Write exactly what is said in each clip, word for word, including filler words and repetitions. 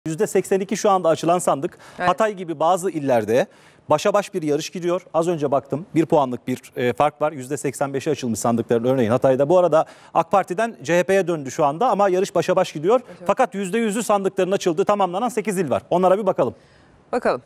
yüzde seksen iki şu anda açılan sandık. Evet. Hatay gibi bazı illerde başa baş bir yarış gidiyor. Az önce baktım, bir puanlık bir e, fark var. yüzde seksen beşe açılmış sandıkların örneğin Hatay'da. Bu arada AK Parti'den C H P'ye döndü şu anda ama yarış başa baş gidiyor. Evet. Fakat yüzde yüzü sandıkların açıldığı tamamlanan sekiz il var. Onlara bir bakalım. Bakalım.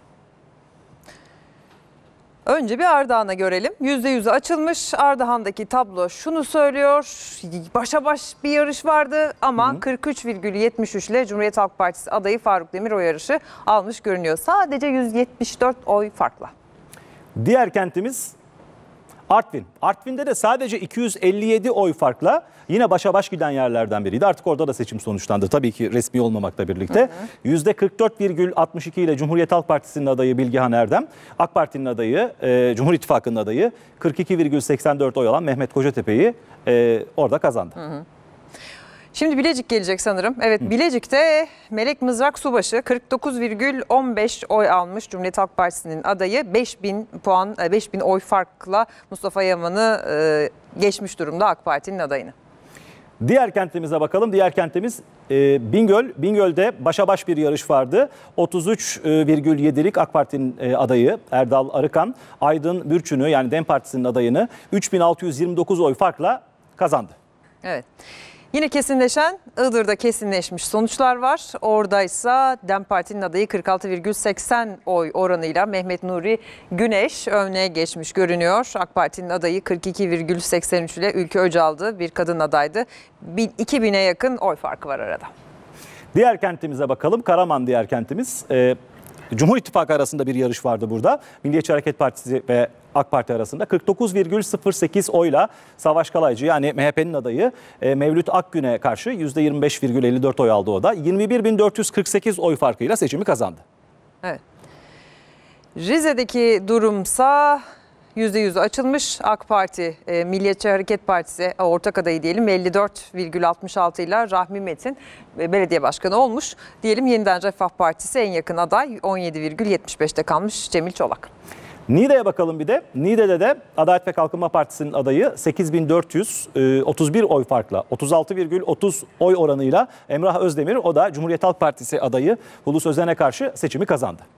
Önce bir Ardahan'a görelim. yüzde yüzü açılmış. Ardahan'daki tablo şunu söylüyor. Başa baş bir yarış vardı ama hı hı. kırk üç virgül yetmiş üç ile Cumhuriyet Halk Partisi adayı Faruk Demir o yarışı almış görünüyor. Sadece yüz yetmiş dört oy farkla. Diğer kentimiz Artvin. Artvin'de de sadece iki yüz elli yedi oy farkla yine başa baş giden yerlerden biriydi. Artık orada da seçim sonuçlandı. Tabii ki resmi olmamakla birlikte. yüzde kırk dört virgül altmış iki ile Cumhuriyet Halk Partisi'nin adayı Bilgehan Erdem, AK Parti'nin adayı, e, Cumhur İttifakı'nın adayı kırk iki virgül seksen dört oy alan Mehmet Kocatepe'yi e, orada kazandı. Hı hı. Şimdi Bilecik gelecek sanırım. Evet, Bilecik'te Melek Mızrak Subaşı kırk dokuz virgül on beş oy almış. Cumhuriyet Halk Partisi'nin adayı beş bin puan, beş bin oy farkla Mustafa Yaman'ı e, geçmiş durumda AK Parti'nin adayını. Diğer kentimize bakalım. Diğer kentimiz e, Bingöl. Bingöl'de başa baş bir yarış vardı. otuz üç virgül yedilik AK Parti'nin e, adayı Erdal Arıkan, Aydın Bürçün'ü yani DEM Partisi'nin adayını üç bin altı yüz yirmi dokuz oy farkla kazandı. Evet. Yine kesinleşen Iğdır'da kesinleşmiş sonuçlar var. Oradaysa DEM Parti'nin adayı kırk altı virgül seksen oy oranıyla Mehmet Nuri Güneş önüne geçmiş görünüyor. AK Parti'nin adayı kırk iki virgül seksen üç ile Ülke Öcal'dı. Bir kadın adaydı. iki bine yakın oy farkı var arada. Diğer kentimize bakalım. Karaman diğer kentimiz. Ee, Cumhur İttifakı arasında bir yarış vardı burada. Milliyetçi Hareket Partisi ve AK Parti arasında kırk dokuz virgül sıfır sekiz oyla Savaş Kalaycı yani M H P'nin adayı e, Mevlüt Akgün'e karşı yüzde yirmi beş virgül elli dört oy aldı o da. yirmi bir bin dört yüz kırk sekiz oy farkıyla seçimi kazandı. Evet. Rize'deki durumsa yüzde yüz açılmış. AK Parti, e, Milliyetçi Hareket Partisi ortak adayı diyelim elli dört virgül altmış altı ile Rahmi Metin e, belediye başkanı olmuş. Diyelim Yeniden Refah Partisi en yakın aday on yedi virgül yetmiş beşte kalmış Cemil Çolak. Niğde'ye bakalım bir de. Niğde'de de Adalet ve Kalkınma Partisi'nin adayı sekiz bin dört yüz otuz bir oy farkla otuz altı virgül otuz oy oranıyla Emrah Özdemir o da Cumhuriyet Halk Partisi adayı Hulusi Özen'e karşı seçimi kazandı.